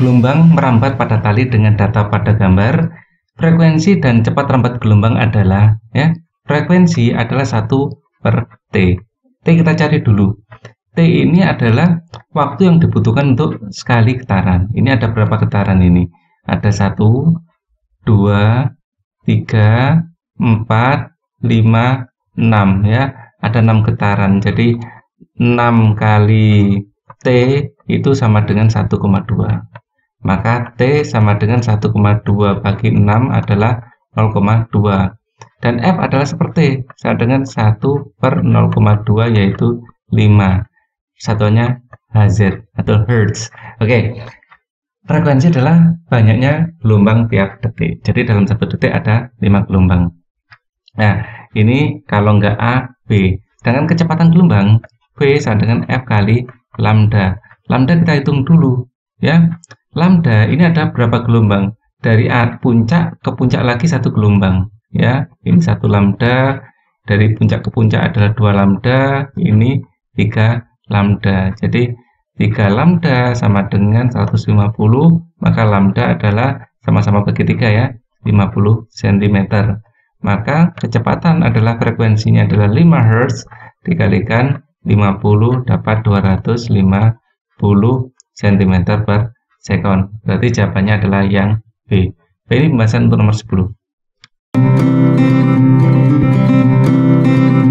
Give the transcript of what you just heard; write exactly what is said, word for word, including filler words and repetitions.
gelombang merambat pada tali dengan data pada gambar. Frekuensi dan cepat rambat gelombang adalah, ya, frekuensi adalah satu per T. T kita cari dulu. T ini adalah waktu yang dibutuhkan untuk sekali getaran. Ini ada berapa getaran ini? Ada satu, dua, tiga, empat, lima, enam, ya. Ada enam getaran. Jadi enam kali T itu sama dengan satu koma dua. Maka T sama dengan satu koma dua bagi enam adalah nol koma dua. Dan F adalah seperti sama dengan satu per nol koma dua, yaitu lima. Satuannya H Z atau Hertz. Oke. Frekuensi adalah banyaknya gelombang tiap detik. Jadi dalam satu detik ada lima gelombang. Nah, ini kalau nggak A, B. Dengan kecepatan gelombang, V sama dengan F kali lambda. Lambda kita hitung dulu, ya. Lambda ini ada berapa gelombang? Dari A, puncak ke puncak lagi satu gelombang, ya. Ini satu lambda, dari puncak ke puncak adalah dua lambda, ini tiga lambda. Jadi tiga lambda sama dengan seratus lima puluh, maka lambda adalah sama-sama bagi tiga, ya, lima puluh sentimeter. Maka kecepatan adalah frekuensinya adalah lima hertz dikalikan lima puluh dapat dua ratus lima puluh sentimeter per second. Berarti jawabannya adalah yang B. B ini pembahasan untuk nomor sepuluh.